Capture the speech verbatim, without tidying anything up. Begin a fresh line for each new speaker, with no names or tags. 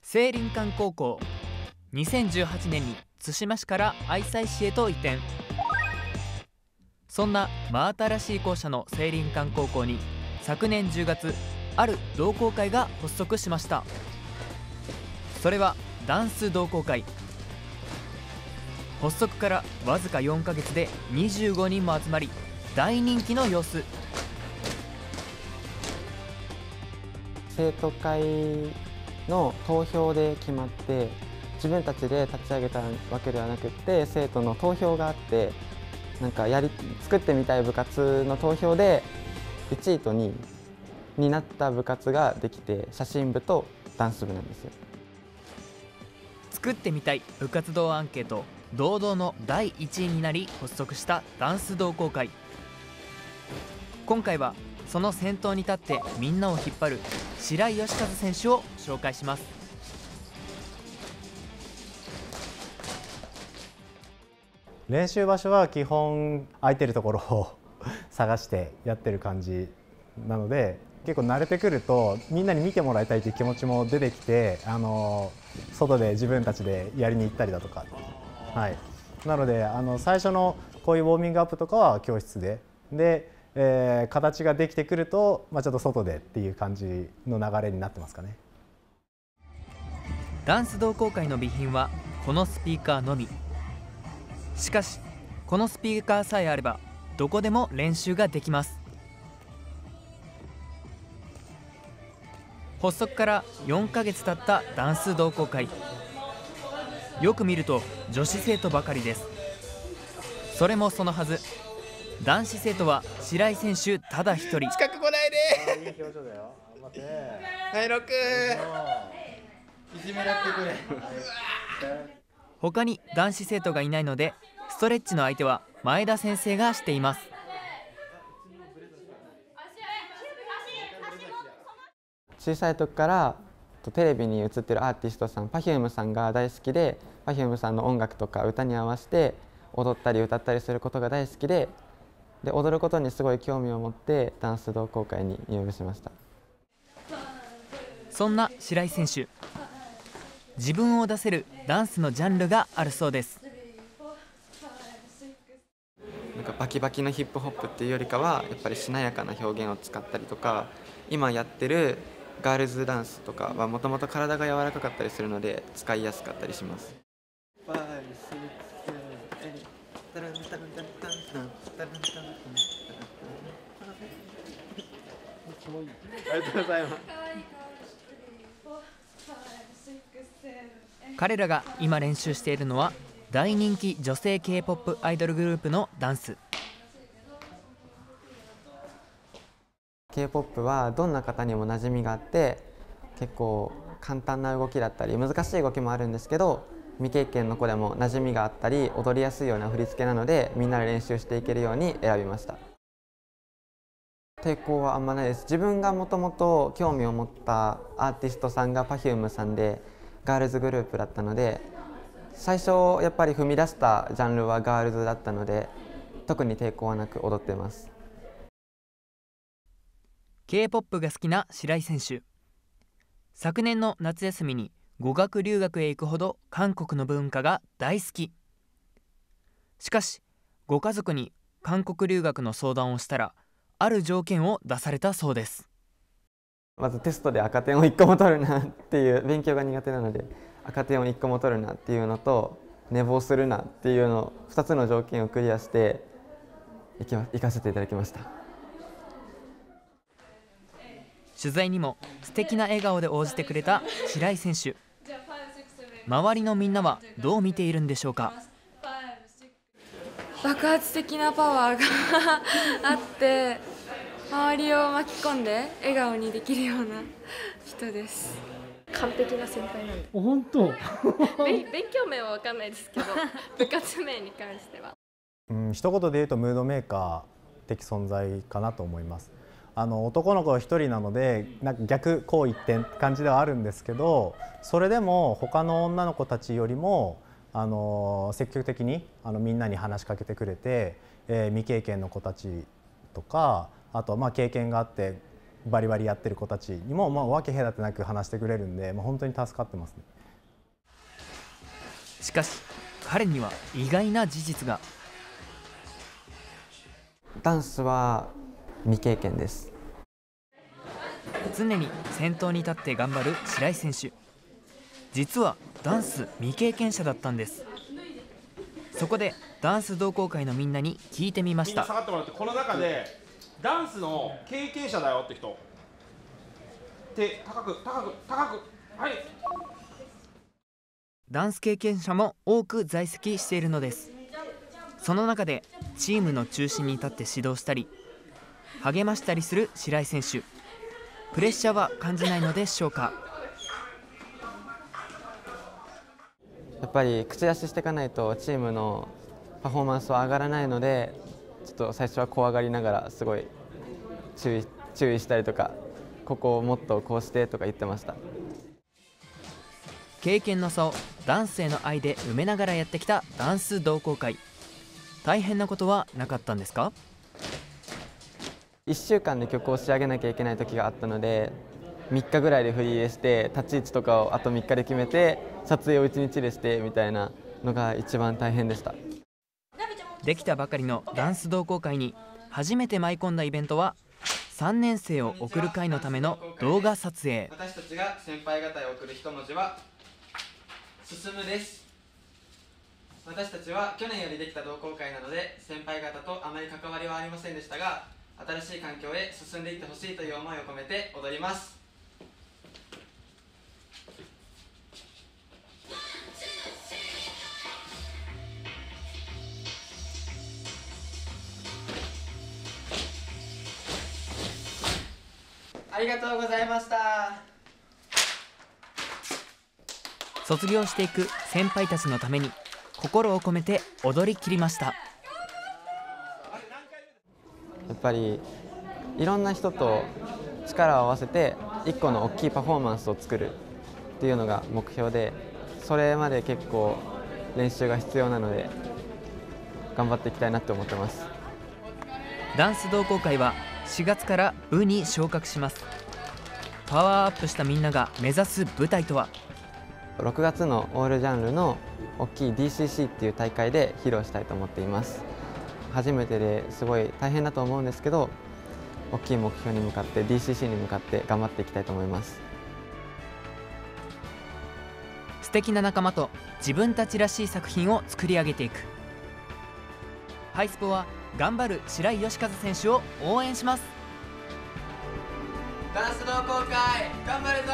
聖林館高校、にせんじゅうはちねんに対馬市から愛西市へと移転。そんな真新しい校舎の聖林館高校に昨年じゅうがつ、ある同好会が発足しました。それはダンス同好会。発足からわずかよんかげつでにじゅうごにんも集まり、大人気の様子。
生徒会の投票で決まって、自分たちで立ち上げたわけではなくって、生徒の投票があって、なんかやり作ってみたい部活の投票でいちいとにいになった部活ができて、写真部とダンス部なんですよ。
作ってみたい部活動アンケート堂々のだいいちいになり発足したダンス同好会。今回はその先頭に立ってみんなを引っ張る白井義和選手を紹介します。
練習場所は基本空いてるところを探してやってる感じなので、結構慣れてくるとみんなに見てもらいたいという気持ちも出てきて、あの外で自分たちでやりに行ったりだとか、はい、なのであの最初のこういうウォーミングアップとかは教室でで、えー、形ができてくると、まあ、ちょっと外でっていう感じの流れになってますかね。
ダンス同好会の備品はこのスピーカーのみ。しかしこのスピーカーさえあればどこでも練習ができます。発足からよんかげつ経ったダンス同好会。よく見ると女子生徒ばかりです。それもそのはず、男子生徒は白井選手ただ一人。
近く来ないで。
いい表情だよ。頑張って。
はい、ロックいじめらってくれ。
他に男子生徒がいないので、ストレッチの相手は前田先生がしています。
小さい時からテレビに映ってるアーティストさん、Perfume さんが大好きで、Perfume さんの音楽とか歌に合わせて踊ったり歌ったりすることが大好きで、で踊ることにすごい興味を持ってダンス同好会に入部しました。
そんな白井選手、自分を出せるダンスのジャンルがあるそうです。
なんかバキバキのヒップホップっていうよりかは、やっぱりしなやかな表現を使ったりとか、今やってるガールズダンスとかはもともと体が柔らかかったりするので使いやすかったりします。
ありがとうございます。
彼らが今練習しているのは大人気女性 K-ポップ アイドルグループのダンス。
K-ポップ はどんな方にも馴染みがあって、結構簡単な動きだったり難しい動きもあるんですけど、未経験の子でも馴染みがあったり踊りやすいような振り付けなので、みんなで練習していけるように選びました。抵抗はあんまないです。自分がもともと興味を持ったアーティストさんが Perfume さんでガールズグループだったので、最初やっぱり踏み出したジャンルはガールズだったので、特に抵抗はなく踊ってます。
K-ポップ が好きな白井選手。昨年の夏休みに語学留学へ行くほど韓国の文化が大好き。しかしご家族に韓国留学の相談をしたら、ある条件を出されたそうです。
まずテストで赤点をいっこも取るなっていう、勉強が苦手なので赤点をいっこも取るなっていうのと、寝坊するなっていうのふたつの条件をクリアして行きま行かせていただきました。
取材にも素敵な笑顔で応じてくれた白井選手。周りのみんなはどう見ているんでしょうか。
爆発的なパワーがあって周りを巻き込んで笑顔にできるような人です。
完璧な先輩なんで。
本当
勉強面は分かんないですけど部活面に関しては、
うん、一言で言うとムードメーカー的存在かなと思います。あの男の子一人なので、なんか逆こう一点って感じではあるんですけど、それでも他の女の子たちよりもあの積極的にあのみんなに話しかけてくれて、えー、未経験の子たちとか、あとまあ経験があってバリバリやってる子たちにも、まあ、分け隔てなく話してくれるんで、まあ、本当に助かってますね。
しかし彼には意外な事実が。
ダンスは未経験です。
常に先頭に立って頑張る白井選手、実はダンス未経験者だったんです。そこでダンス同好会のみんなに聞いてみました。
みんな下がってもらって、この中でダンスの経験者だよって人、手高く高く高く、はい。
ダンス経験者も多く在籍しているのです。その中でチームの中心に立って指導したり励ましたりする白井選手、プレッシャーは感じないのでしょうか。
やっぱり口出ししていかないとチームのパフォーマンスは上がらないので、ちょっと最初は怖がりながらすごい注意、注意したりとか、ここをもっとこうしてとか言ってました。
経験の差をダンスへの愛で埋めながらやってきたダンス同好会、大変なことはなかったんですか？
いっしゅうかんで曲を仕上げなきゃいけない時があったので、みっかぐらいで振り入れして立ち位置とかをあとみっかで決めて撮影をいちにちでしてみたいなのが一番大変でした。
できたばかりのダンス同好会に初めて舞い込んだイベントはさんねん生を送る会のための動画撮影。
私たちが先輩方へ送る一文字は進むです。私たちは去年よりできた同好会なので先輩方とあまり関わりはありませんでしたが、新しい環境へ進んでいってほしいという思いを込めて踊ります。ありがとうございました。
卒業していく先輩たちのために心を込めて踊り切りました。
やっぱりいろんな人と力を合わせて一個の大きいパフォーマンスを作るっていうのが目標で、それまで結構練習が必要なので頑張っていきたいなって思ってます。
ダンス同好会はしがつから部に昇格します。パワーアップしたみんなが目指す舞台とは。
ろくがつのオールジャンルの大きい ディーシーシー っていう大会で披露したいと思っています。初めてですごい大変だと思うんですけど、大きい目標に向かって ディーシーシー に向かって頑張っていきたいと思います。
素敵な仲間と自分たちらしい作品を作り上げていく。ハイスポは頑張る白井良和選手を応援します。
ダンス同好会頑張るぞ。